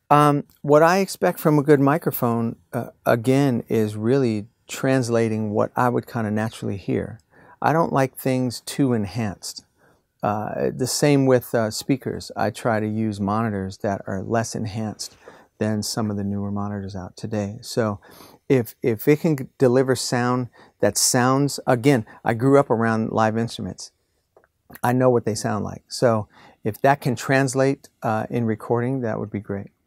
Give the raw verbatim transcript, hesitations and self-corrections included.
Um, what I expect from a good microphone, uh, again, is really translating what I would kind of naturally hear. I don't like things too enhanced. Uh, the same with uh, speakers. I try to use monitors that are less enhanced than some of the newer monitors out today. So if, if it can deliver sound that sounds, again, I grew up around live instruments. I know what they sound like. So if that can translate uh, in recording, that would be great.